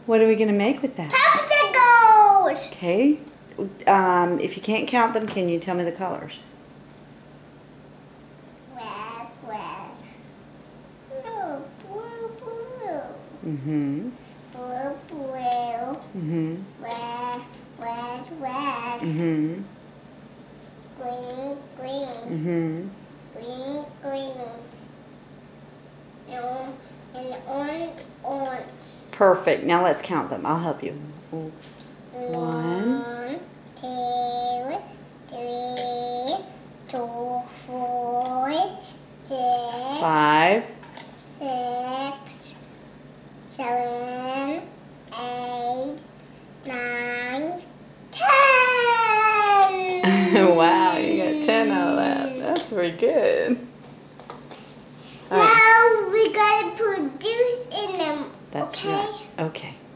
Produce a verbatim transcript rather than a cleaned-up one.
What are we going to make with that? Popsicles! Okay. Um, if you can't count them, can you tell me the colors? Red, red. Blue, blue, blue. Mm-hmm. Blue, blue. Mm-hmm. Red, red, red. Mm-hmm. Green, green. Mm-hmm. Green, green. No, and orange, orange. Perfect. Now let's count them. I'll help you. One. One, two, three, two, four, six, Five. six, seven, eight, nine, ten. Wow, you got ten out of that. That's pretty good. All right. Now we gotta produce in them. That's okay? right. Okay.